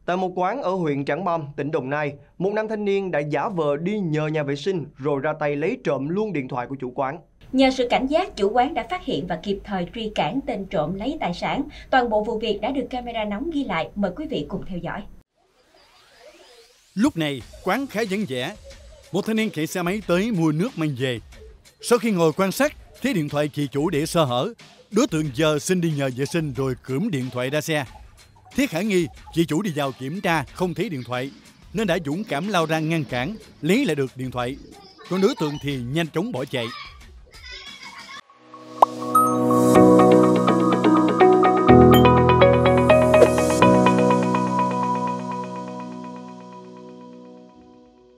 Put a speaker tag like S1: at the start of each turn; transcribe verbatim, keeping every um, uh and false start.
S1: Tại một quán ở huyện Trảng Bom, tỉnh Đồng Nai, một nam thanh niên đã giả vờ đi nhờ nhà vệ sinh rồi ra tay lấy trộm luôn điện thoại của chủ quán.
S2: Nhờ sự cảnh giác, chủ quán đã phát hiện và kịp thời truy cản tên trộm lấy tài sản. Toàn bộ vụ việc đã được camera nóng ghi lại. Mời quý vị cùng theo dõi.
S3: Lúc này, quán khá vắng vẻ. Một thanh niên chạy xe máy tới mua nước mang về. Sau khi ngồi quan sát, thấy điện thoại chị chủ để sơ hở. Đối tượng giờ xin đi nhờ vệ sinh rồi cưỡng điện thoại ra xe. Thấy khả nghi, chị chủ đi vào kiểm tra không thấy điện thoại, nên đã dũng cảm lao ra ngăn cản, lấy lại được điện thoại. Còn đối tượng thì nhanh chóng bỏ chạy.